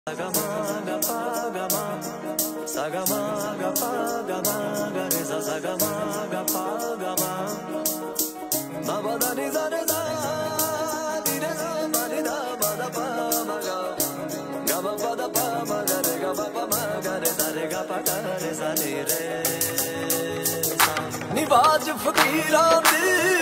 Sagama ga pa ga ma, sagama ga pa ga ma ga re sa sagama ga pa ga ma, ma ba da ni sa re sa ni re sa ma ni da ma da pa ma ga ma pa da pa ma ga re ga pa pa ma ga re sa re ga pa ga re sa ni re sa ni बाज फकीरां दी